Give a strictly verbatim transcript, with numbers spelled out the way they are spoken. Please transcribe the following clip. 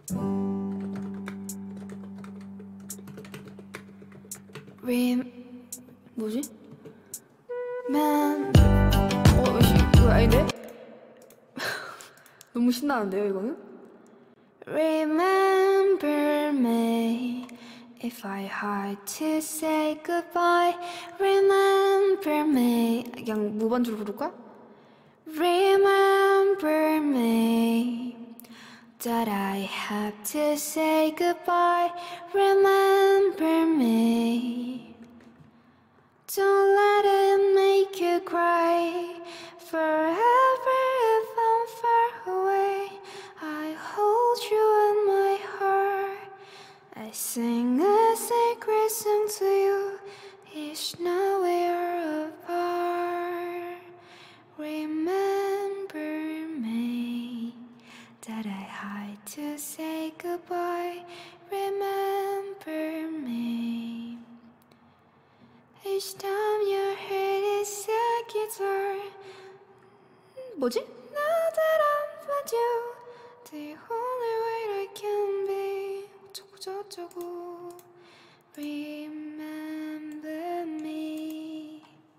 림 뭐지? Man 어 씨, 이거 아닌데? 너무 신나는데요 이거는? Remember me if I had to say goodbye. Remember me 그냥 무반주로 부를까? Remember me that I have to say goodbye. Remember me. Don't let it make you cry. Forever if I'm far away, I hold you in my heart. I sing a sacred song to you each night we are apart. Remember me that I had to say goodbye. Remember me. Each time your head is a guitar. 뭐지? Now that I'm with you, the only way I can be. 어쩌고 저쩌고. Remember